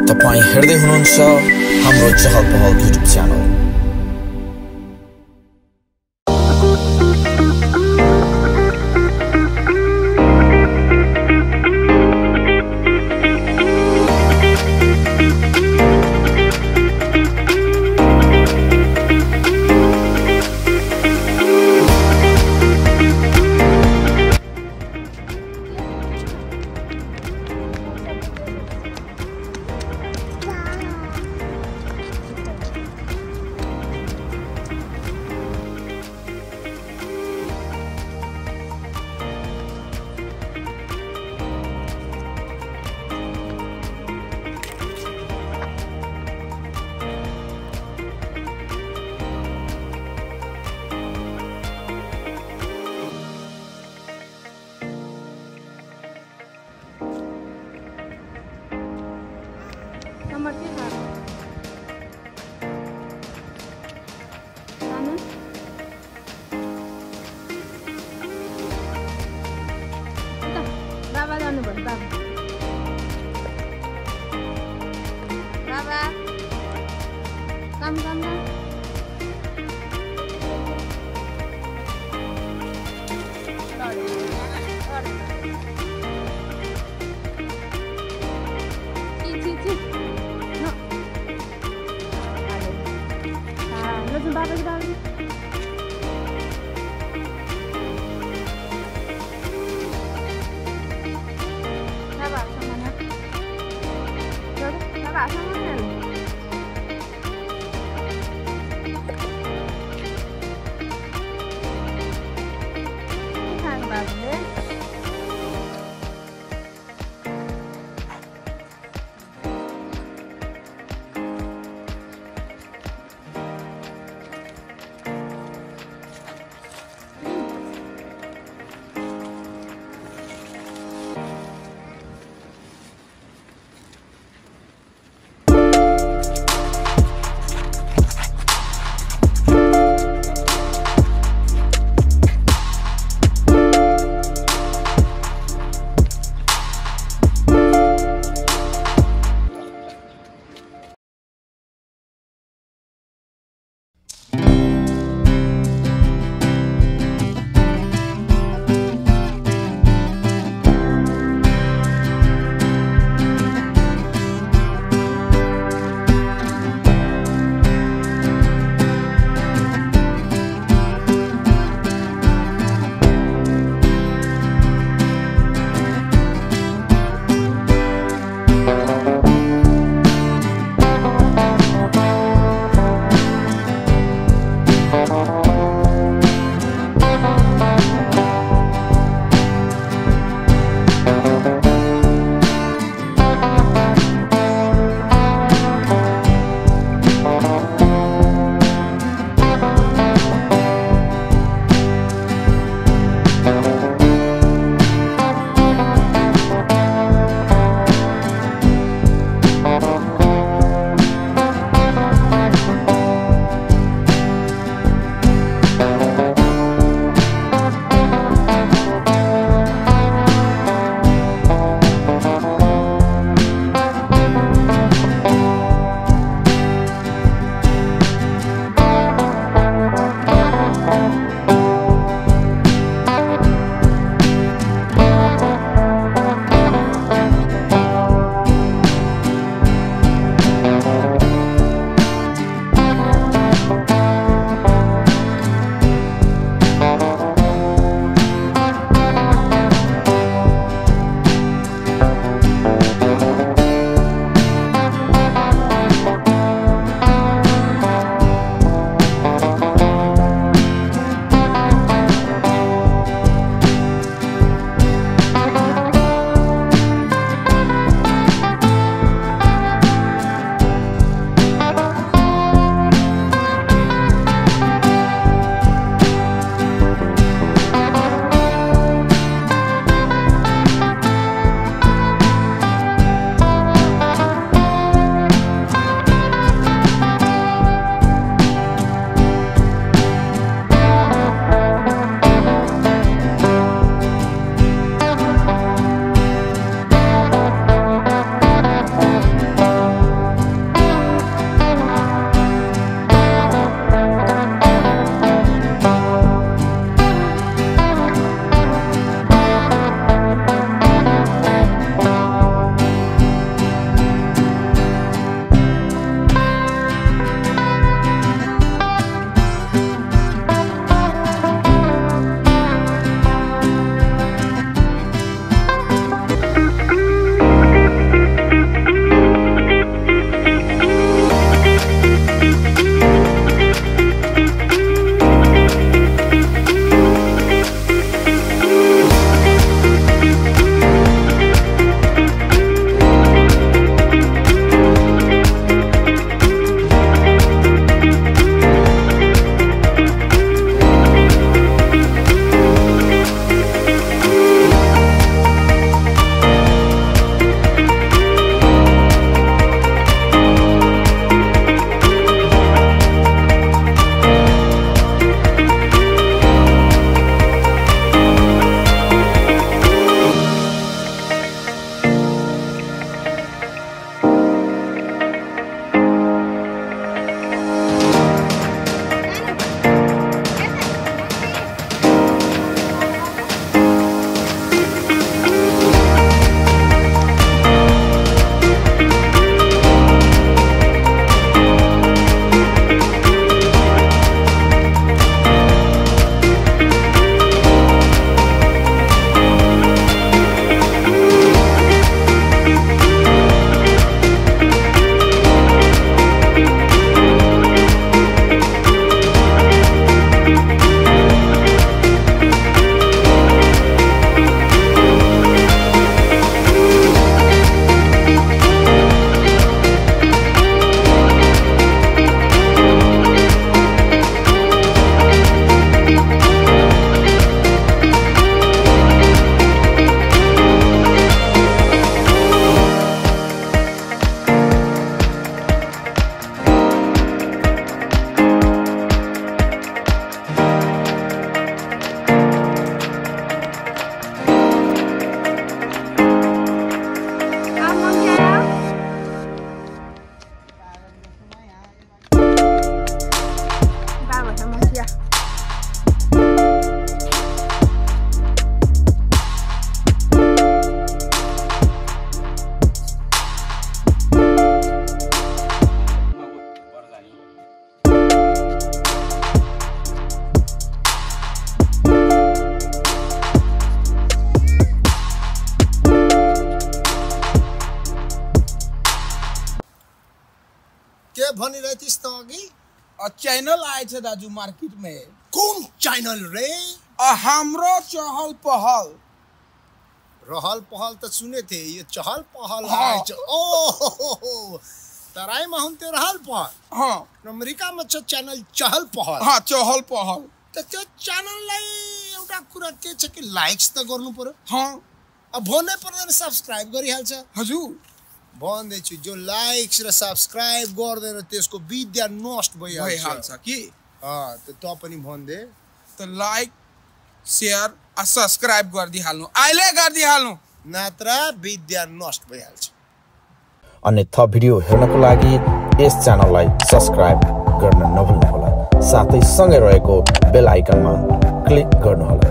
तपाईं हेर्दै हुनुहुन्छ हाम्रो Chahal Pahal YouTube channel. Nomor Kinar. Sana. Udah, berapa jalan nih, Bang? Berapa? Kam. Ci. Bapak kita lagi. Bapak sama mana? Bapak sama mana? Kan bagus. भनिरहेथिस् त अघि channel आएछ दाजु मार्केट में कुन च्यानल रे हाम्रो चहल पहल रहल पहल त सुने थे यो चहल पहल हाँ। आएछ ओ तराईमा हुन्थ्यो रहल पहल हाँ अमेरिकामा छ च्यानल चहल पहल हाँ चहल पहल त त्यो च्यानललाई एउटा कुरा के छ कि लाइक्स त गर्नु पर्यो हाँ अब भन्नै पर्दैन सब्स्क्राइब गरिहाल्छ हजुर भन्दैछु जो लाइक्स र सब्स्क्राइब गर्दैन त्यसको विद्या नष्ट भइहाल्छ भइहाल्छ कि त त पनि भन्दे त लाइक शेयर आ सब्सक्राइब गरिदिहाल्नु अहिले गरिदिहाल्नु नत्र विद्या नष्ट भइहाल्छ अन्य थप भिडियो हेर्नको लागि यस च्यानललाई सब्स्क्राइब गर्न नभुल्नुहोला साथै सँगै रहेको बेल आइकनमा क्लिक गर्नुहोला